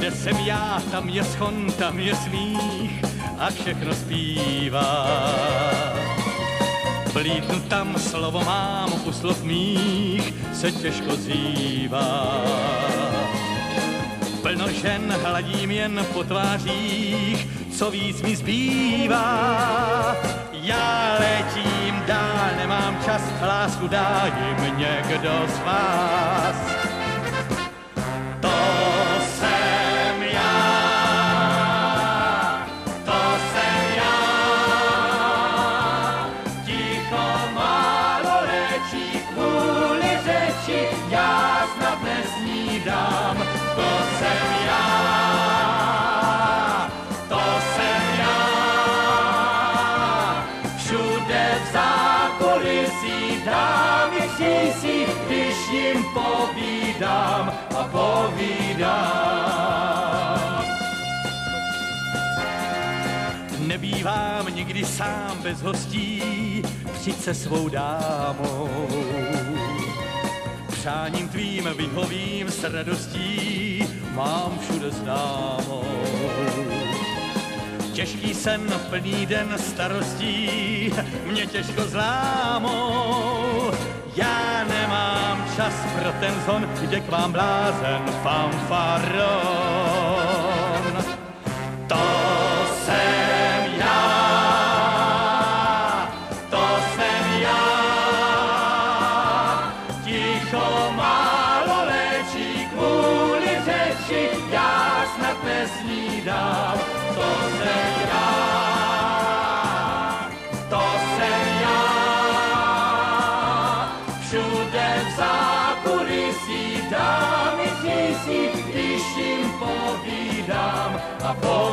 Kde jsem já, tam je schon, tam je smích a všechno zpívá. Vlítnu tam, slovo mám, u slov mých se těžko zývá. Plno žen hladím jen po tvářích, co víc mi zbývá. Já letím dál, nemám čas, lásku dá jim někdo z vás. To jsem já, ticho málo léčí kvůli řeči, já snad nesnídám. To jsem já, všude v zákulisí dámy sísí, když jim povídám a povídám. Nebývám nikdy sám bez hostí, přijď se svou dámou. Přáním tvým vyhovím s radostí, mám všude známou. Těžký sen, plný den starostí, mě těžko zlámou. Já nemám čas pro ten zhon, jde k vám blázen fanfaron. To jsem já, ticho málo léčí kvůli řeči, já snad nesnídám. To jsem já, všude v zákulisí dámy tísí, když jim povídám a povídám.